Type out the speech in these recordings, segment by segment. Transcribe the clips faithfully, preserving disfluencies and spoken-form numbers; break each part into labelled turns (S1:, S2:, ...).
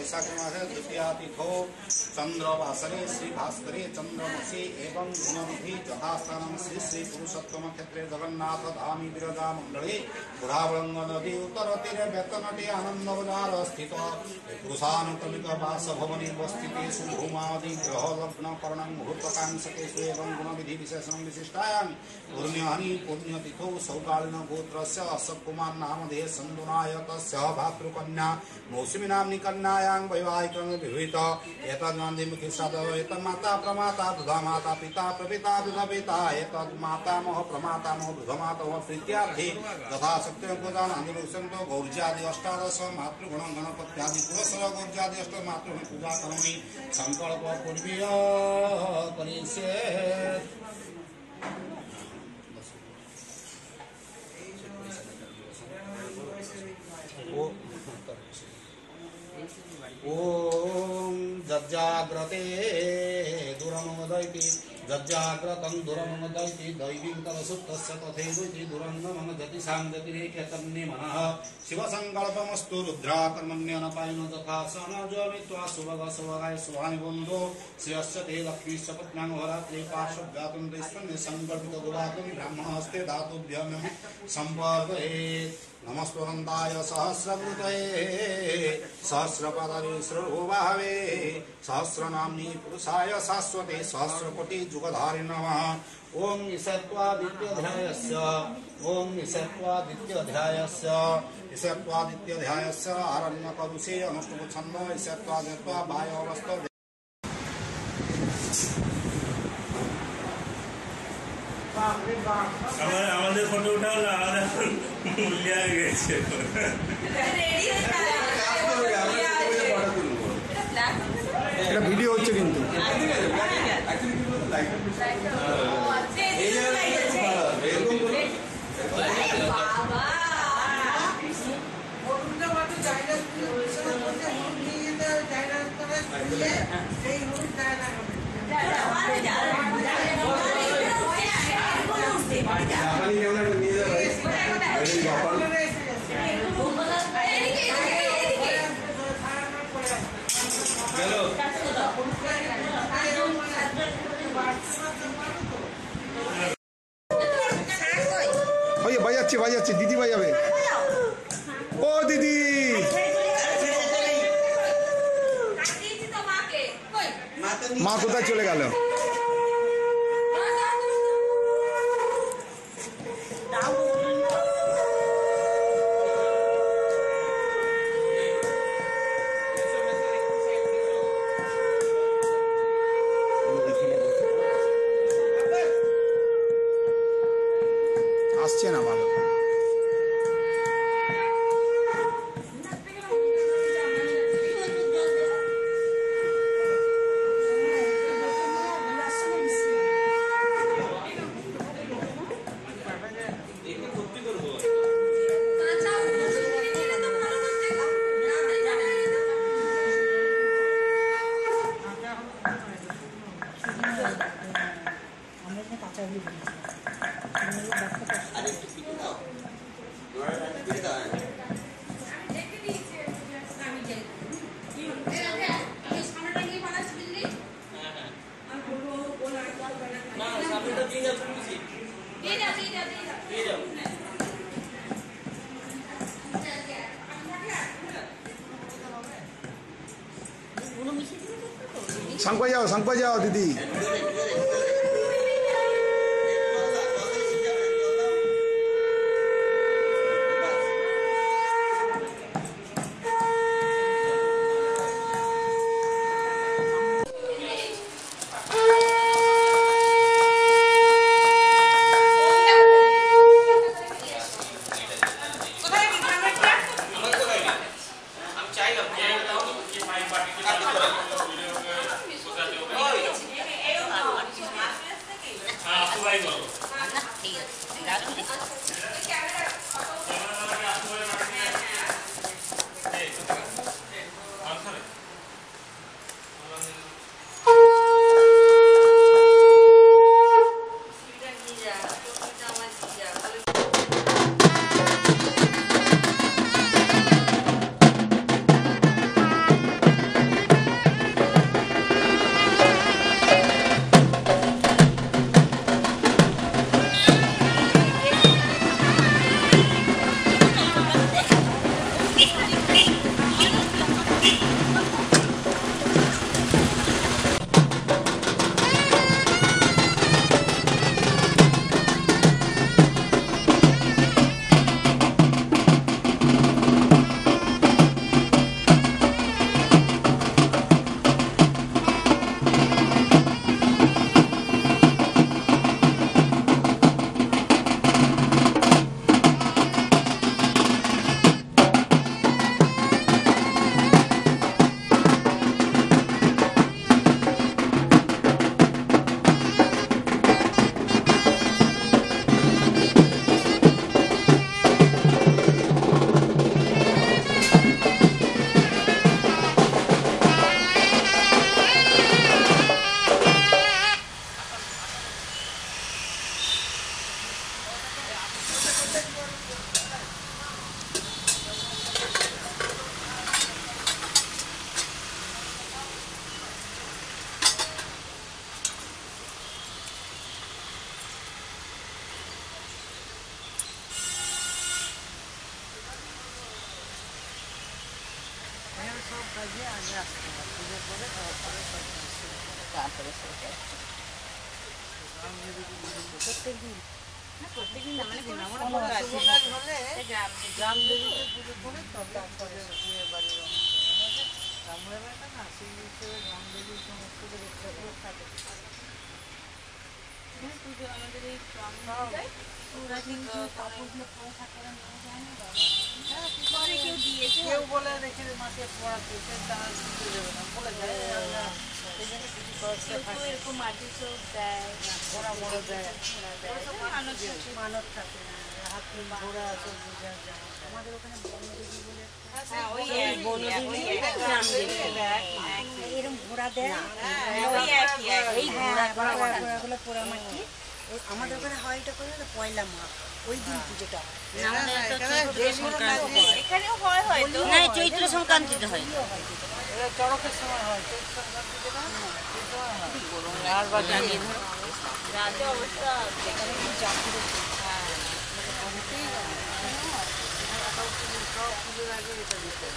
S1: वैशाख मासे द्वितीया तिथौ चंद्रवासरे श्री भास्करे चंद्रमसि एवं गुणविधि यथास्थानं श्री श्री पुरुषोत्तम क्षेत्रे जगन्नाथ धामी विरजा मंडले बुढ़ावलंग नदी उत्तर तीरे बेतनटी आनंद बजार स्थित पुरुषानुक्रमिक बासभवने वस्थिते सुभूमादि ग्रह लग्न करणं मुहूर्तकांक्षकेषु एवं गुणविधि विशेषणं विशिष्टायां पुण्यहनि पुण्यतिथौ सौकालिन गोत्रस्य अशोक कुमार नामधेय सन्दुनायतस्य भातृकन्या मौसुमी नाम्नि कन्यायां वैवाहिकं विहित एतद्गान्धिमुखी श्राद्धो एतन्माता प्रमाता बुधमाता पिता प्रपिता बुधपिता एतद्मातामह प्रमातामह बुधमातः प्रीत्यार्थे यथाशक्ति पूजानादिरुसन्तो गौर्जादि अष्टादश मातृगुण गणपत्यादि पुरस्सर गौर्जादि अष्ट मातृगुण पूजा करोमि संकल्प पूर्वीय करिष्ये ओम जज्जाग्रते दुरमोदयति जज्जाग्रतं दुरमोदयति दैवीं तवसुप्तस्य तथैवति दुरंगमं गति साङ्गतिरेकतन्ने मनः शिवसङ्कल्पमस्तु रुद्राकर्मण्येन पायिनो तथा सनजमित्वा सुभग सुभगाय शुभानि बन्धो श्रियस्य ते लक्ष्मीश्च पत्न्यां होरात्रे पार्श्वजातं दैस्वन्य सङ्कल्पितगुलाकं ब्राह्मणहस्ते धातुभ्यं सम्पर्कयेत् नमस्वरन्ताय सहस्रकृतये सहस्रपदरे श्रीभुवाहवे सहस्रनाम्नि पुरुषाय शाश्वते सहस्रकोटि जुगधारि नमः ओम ईशत्वादित्यध्यायस्य ओम ईशत्वादित्यध्यायस्य ईशत्वादित्यध्यायस्य आरण्यकरुषे अनुष्टुप छन्द ईशत्वादित्वा वायवस्त
S2: আমাদের ফটো উঠাও না আমাদের মূল্য হয়ে গেছে
S3: এটা ভিডিও হচ্ছে কিন্তু বাজাচ্ছে বাজাচ্ছে দিদি বাজাবে ও দিদি মা কোথায় চলে গেল আসছে না ভালো संग जाओ संग जाओ दीदी
S4: Hey, এখানে সব কাজে আগে আসতে হয় পুজোর পরে তারপরে সব কাজ শুরু করে।
S5: তারপরে সেটা
S4: প্রত্যেকদিন
S5: না প্রত্যেকদিন না মানে কোনো
S4: আমরা
S5: শুভ কাজ
S4: শুভ কাজ হলে
S5: গ্রাম
S4: গ্রাম দেবীকে পুজো করে তারপরে বিয়ে বাড়ির অনুষ্ঠান আমাদের গ্রামের একটা না সেই হিসেবে গ্রাম দেবীর সমস্ত রক্ষা রক্ষা করতে হয়।
S5: এখানে পুজো আমাদের এই
S6: ওরা কিন্তু কাপড়গুলো পরে থাকে ওরা নিয়ে যায় না বাবা।
S4: হ্যাঁ, কি
S5: পরে কেউ দিয়েছে
S4: কেউ বলে রেখে মাকে পড়াতে সে তার দিতে দেবে না বলে যায় আমরা এই জন্য কিছু কয়েকটা
S5: কেউ কেউ
S4: থাকে
S5: এরকম মাটির চোখ দেয়
S4: ঘোড়া মরে দেয়
S5: ঘোড়া দেয় ওটা মানত থাকে।
S4: মানত থাকে হাতি ঘোড়া সব বুঝে যেমন
S6: আমাদের ওখানে বনদেবী বলে
S5: হ্যাঁ ওই একই ওই একই গ্রাম দেবী একই
S6: এরকম ঘোড়া দেয়
S5: ওই একই একই
S6: এই ঘোড়া ঘোড়া ঘোড়াগুলো পোড়ামাটি এই আমাদের ওখানে হয় এটা করে না পয়লা মাঘ ওই দিন পুজোটা হয়।
S5: আমাদের একটা চৈত্র সংক্রান্তি এখানেও হয় হয়তো
S6: না চৈত্র সংক্রান্তিতে হয়
S4: এরা চড়কের সময় হয় চৈত সংক্রান্তি যেটা সেই সময় হয় আর বাকি
S5: রাতে অবস্থা
S6: এখানে কি জাতির
S5: হ্যাঁ
S4: সব পুজোর আগে এটা দিতে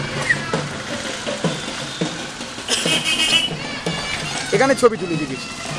S3: এখানে ছবি তুলে দিয়েছি।